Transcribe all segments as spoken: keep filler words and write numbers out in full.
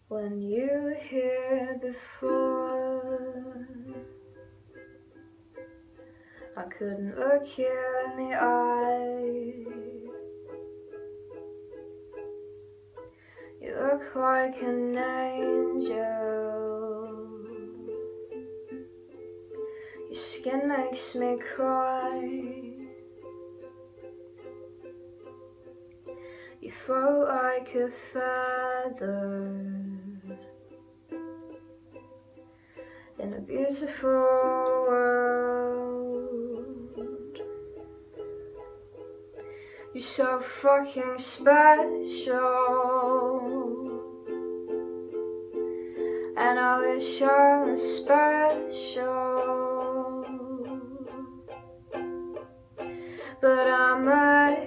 when you were here before. I couldn't look you in the eye. You look like an angel. Your skin makes me cry. You float like a feather in a beautiful world. You're so fucking special, and I wish I was special, but I'm a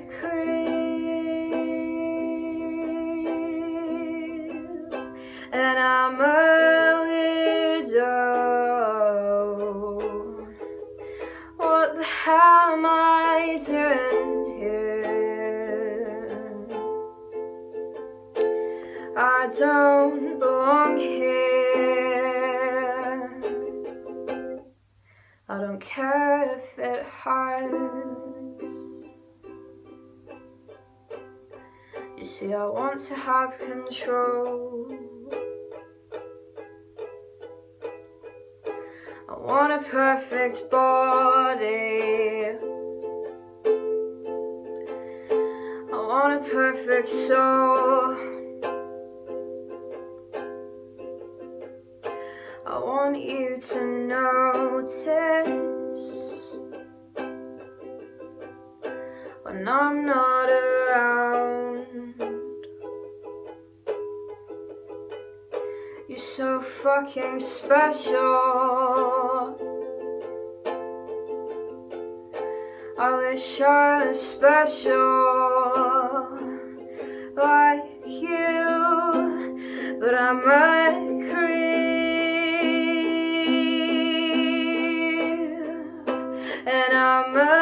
creep, and I'm a weirdo. What the hell am I doing here? I don't belong here. I don't care if it hurts. You see, I want to have control. I want a perfect body. I want a perfect soul. I want you to notice when I'm not around. You're so fucking special. I wish I was special like you, but I'm a creep, and I'm a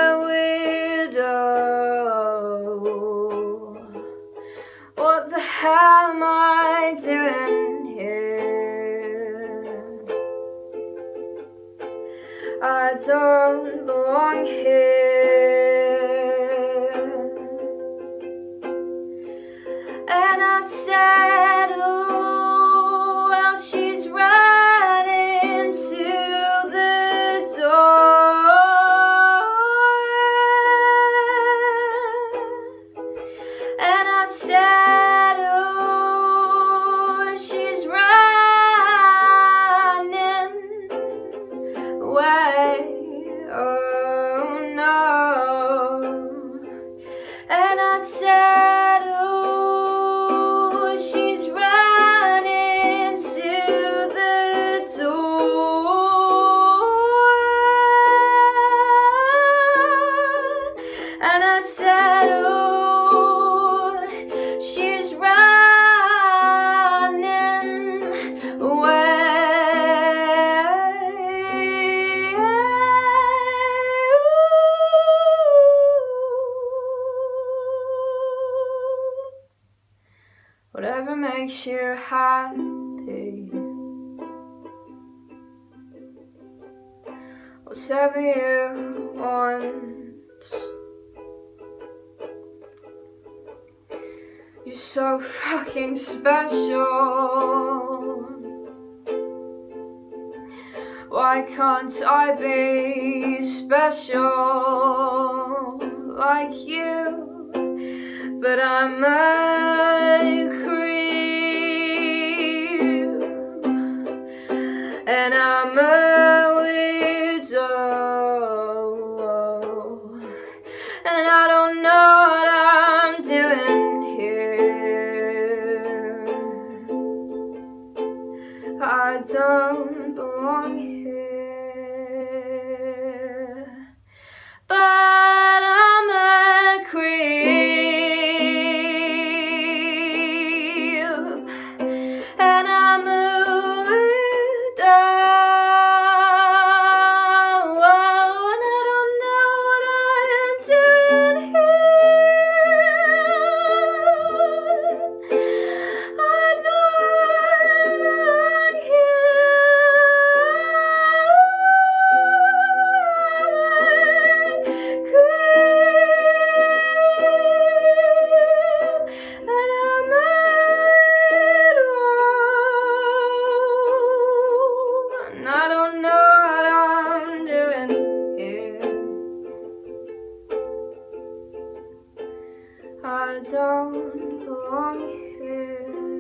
weirdo. What the hell am I doing here? I don't belong here. And I said, oh, well, she's running to the door. And I said, oh, she's running away. Oh no. And I said, oh, she's running to the door. And I said, oh, she's running away. Whatever makes you happy, whatever you want. You're so fucking special. Why can't I be special like you? But I'm a creep, and I'm a weirdo, and I don't know what I'm doing here. I don't belong here, but I'm a creep. And I'm a weirdo, and I don't know what I'm doing here. I don't belong here.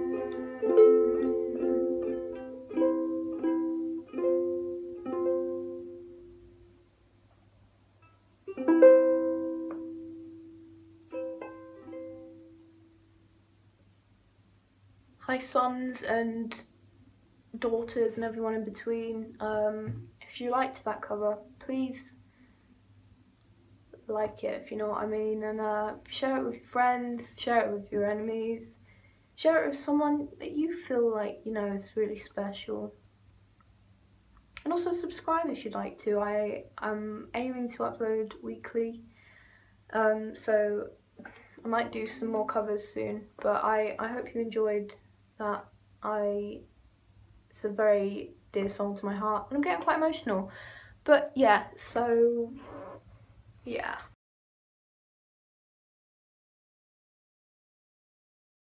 Hi sons and daughters and everyone in between. Um, if you liked that cover, please like it, if you know what I mean, and uh, share it with your friends, share it with your enemies, share it with someone that you feel like, you know, is really special. And also subscribe if you'd like to. I am aiming to upload weekly, um, so I might do some more covers soon, but I, I hope you enjoyed that. I It's a very dear song to my heart, and I'm getting quite emotional. But yeah, so yeah.